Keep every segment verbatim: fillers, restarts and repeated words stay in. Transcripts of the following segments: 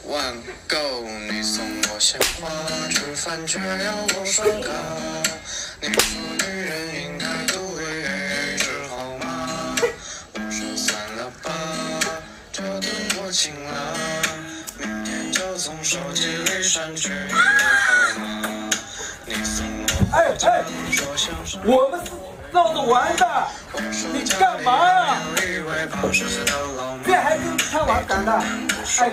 万够，你送我鲜花，吃饭却要我刷卡。你说女人应该都会 A A 制好吗？我说算了吧，这顿我请了，明天就从手机里删去你的号码。你送我哎哎，我们是闹着玩的，你干嘛呀？这还跟看玩赶的？哎，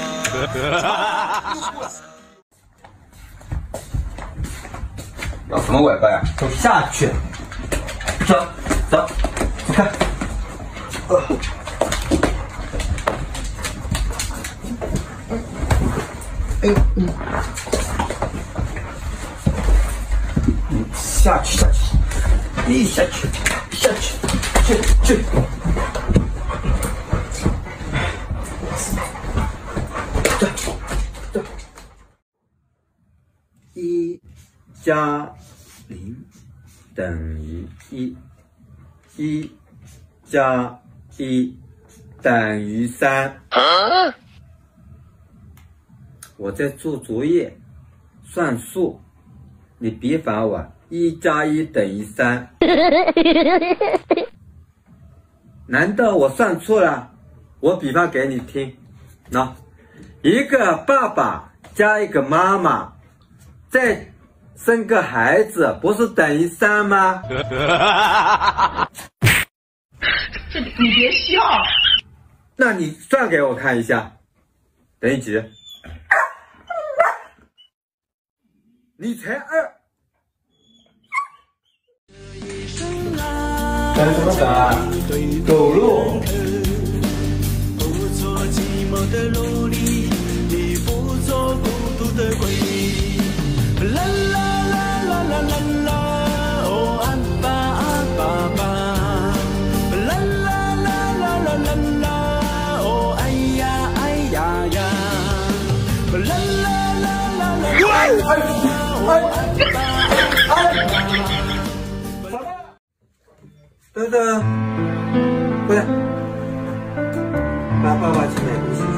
要什么尾巴呀？ 走下去，走走，你看，呃，哎嗯，嗯，下去下去，一下去下去去去。一加零等于一，一加一等于三。啊、我在做作业，算数，你别烦我。一加一等于三。难道我算错了？我比方给你听，那一个爸爸加一个妈妈。再生个孩子，不是等于三吗？ 这你别笑。 那你算给我看一下，等于几？你才二。等什么等啊？走路。不做寂寞的奴隶，你不做孤独的鬼。啦啦啦啦啦啦啦，哦阿爸阿爸爸，啦啦啦啦啦啦啦，哦哎呀哎呀呀，啦啦啦啦啦啦，哦阿爸阿爸。等等，过来，把爸爸去买东西。